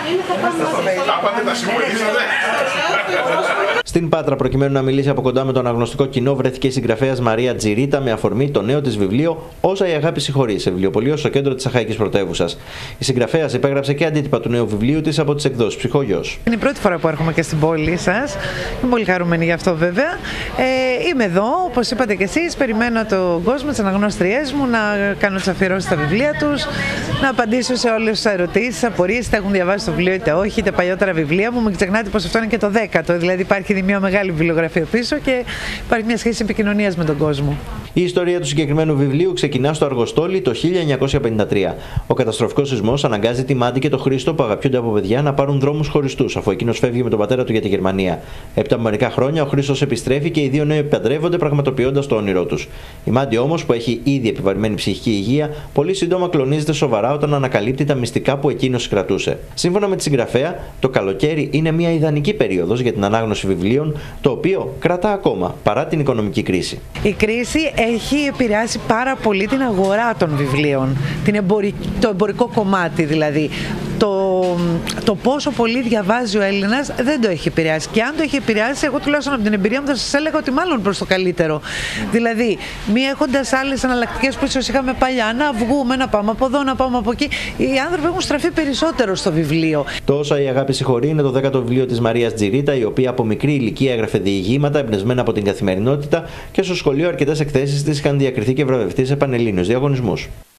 Στην Πάτρα, προκειμένου να μιλήσει από κοντά με το αναγνωστικό κοινό, βρέθηκε η συγγραφέας Μαρία Τζιρίτα με αφορμή το νέο της βιβλίο «Όσα η αγάπη συγχωρεί» σε βιβλιοπωλείο στο κέντρο της Αχαϊκής Πρωτεύουσας. Η συγγραφέας υπέγραψε και αντίτυπα του νέου βιβλίου της από τις εκδόσεις Ψυχογιός. Είναι η πρώτη φορά που έρχομαι και στην πόλη σας. Είμαι πολύ χαρούμενη γι' αυτό, βέβαια. Είμαι εδώ, όπως είπατε και εσείς, περιμένω τον κόσμο, τις αναγνώστριές μου, να κάνω τις αφιερώσεις στα βιβλία τους, να απαντήσω σε όλες τις ερωτήσεις, απορίες, είτε έχουν διαβάσει το βιβλίο είτε όχι, είτε παλιότερα βιβλία μου. Μην ξεχνάτε πως αυτό είναι και το 10ο, δηλαδή υπάρχει ήδη μια μεγάλη βιβλιογραφία πίσω και υπάρχει μια σχέση επικοινωνίας με τον κόσμο. Η ιστορία του συγκεκριμένου βιβλίου ξεκινά στο Αργοστόλι το 1953. Ο καταστροφικός σεισμός αναγκάζει τη Μάντι και τον Χρήστο, που αγαπιούνται από παιδιά, να πάρουν δρόμους χωριστούς, αφού εκείνος φεύγει με τον πατέρα του για τη Γερμανία. Έπειτα από μερικά χρόνια, ο Χρήστος επιστρέφει και οι δύο νέοι παντρεύονται, πραγματοποιώντας το όνειρό τους. Η Μάντι όμως, που έχει ήδη επιβαρημένη ψυχική υγεία, πολύ σύντομα κλονίζεται σοβαρά όταν ανακαλύπτει τα μυστικά που εκείνος κρατούσε. Σύμφωνα με τη συγγραφέα, το καλοκαίρι είναι μια ιδανική περίοδος για την ανάγνωση βιβλίων, το οποίο κρατά ακόμα παρά την οικονομική κρίση. Η κρίση έχει επηρεάσει πάρα πολύ την αγορά των βιβλίων, το εμπορικό κομμάτι δηλαδή. Το πόσο πολύ διαβάζει ο Έλληνας δεν το έχει επηρεάσει. Και αν το έχει επηρεάσει, εγώ τουλάχιστον από την εμπειρία μου θα σας έλεγα ότι μάλλον προς το καλύτερο. Δηλαδή, μη έχοντας άλλες εναλλακτικές που ίσως είχαμε παλιά, να βγούμε, να πάμε από εδώ, να πάμε από εκεί, οι άνθρωποι έχουν στραφεί περισσότερο στο βιβλίο. Το «Όσα η αγάπη συγχωρεί» είναι το 10ο βιβλίο της Μαρίας Τζιρίτα, η οποία από μικρή ηλικία έγραφε διηγήματα εμπνευσμένα από την καθημερινότητα και στο σχολείο αρκετές εκθέσεις της είχαν διακριθεί και βραβευτεί σε πανελλήνιους διαγωνισμούς.